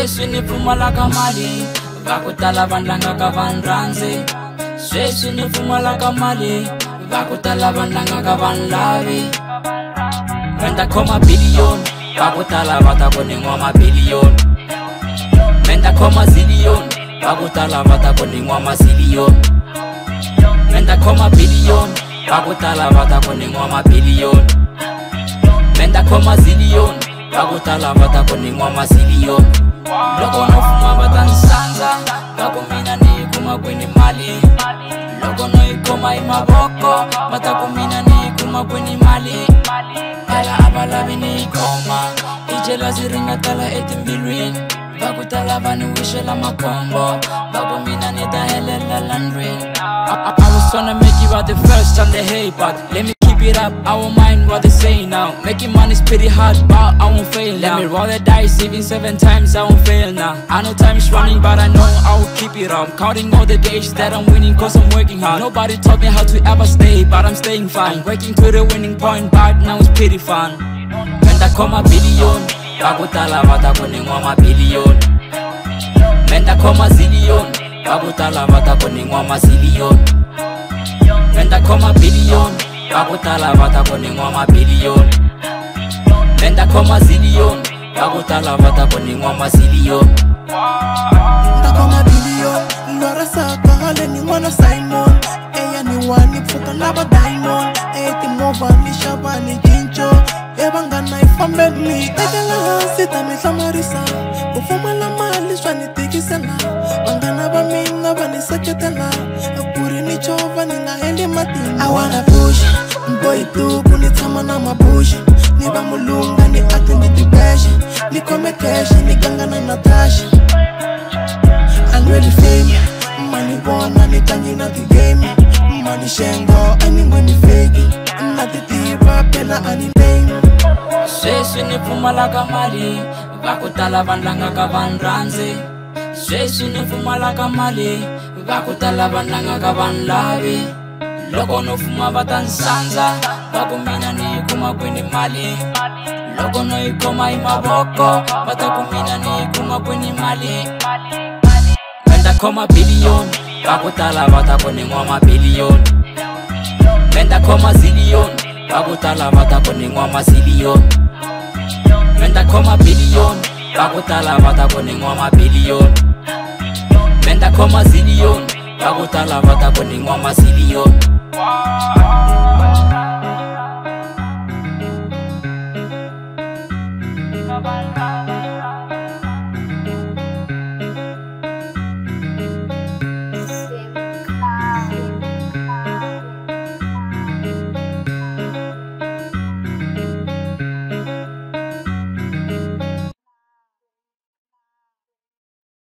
sweswi ni pfumalaka mali va ku tala va ndlangaka va ndranzi sweswi ni pfumalaka mali va ku tala va ndlangaka va nlavi menda khoma billion va ku tala va ta ku ni n'wamabiliyoni menda khoma zillion va ku tala va ta ku ni n'wamaziliyoni menda khoma billion va ku tala va ta ku ni n'wamabiliyoni menda khoma zillion va ku tala va ta ku ni n'wamaziliyoni loko no fuma va ta ni sandza va ku mina ni yi kuma kwini mali loko no yi khoma hi mavoko va ta ku mina ni yi kuma kwini mali phela a va lavi ni yi khoma i jelasi ri nga tala etimbilwini va ku tala va ni wixela makhombo va ku mina ni ta helela landrini I was tryna make you out the first time they hate, but let me keep it up, I won't mind what they say now. Making money's pretty hard, but I won't fail now. Let me roll the dice, even 7 times, I won't fail now. I know time is running, but I know I will keep it up. Counting all the days that I'm winning, cause I'm working hard. Nobody taught me how to ever stay, but I'm staying fine. I'm working to the winning point, but now it's pretty fun. Menda khoma billion, va ku tala va ta ku ni n'wamabiliyoni. Menda khoma zillion, va ku tala va ta ku ni n'wamaziliyoni. Menda khoma billion, va ku tala va ta ku ni n'wamabiliyoni. Menda khoma zillion, va ku tala va ta ku ni n'wamaziliyoni. Menda khoma billion, lora sakale ni n'wana Simon. Eya ni wani pfuka lava diamond. Timovha ni xava ni cinco. Vanghana hi fambe ni tekela hansi ta mi hlamarisa. Ku pfumala mali swa ni tikisela. Vanghana va mina va ni seketela. Ku ri ni chovha ni nga endli matimba. I wanna push, boy duku ni tshama na mabush. Ni va mulunga ni ati ni tibexe. Ni khome cash ni ganga na Natasha. I'm ready fame, money bona ni tlangi na ti-game. Money shengo ani ngweni fake. Na ti tiva phela ani name. Sweswi ni pfumalaka mali va ku tala va ndlangaka va ndranzi sweswi ni pfumalaka mali va ku tala va ndlangaka va nlavi loko no fuma va ta ni sandza va ku mina ni yi kuma kwini mali loko no yi khoma hi mavoko va ta ku mina ni yi kuma kwini mali menda khoma billion va ku tala va ta ku ni n'wamabiliyoni menda khoma zillion va ku tala va ta ku ni n'wamaziliyoni menda khoma billion va ku tala va ta ku ni n'wamabiliyoni menda khoma zillion va ku tala va ta ku ni n'wamaziliyoni. Bye.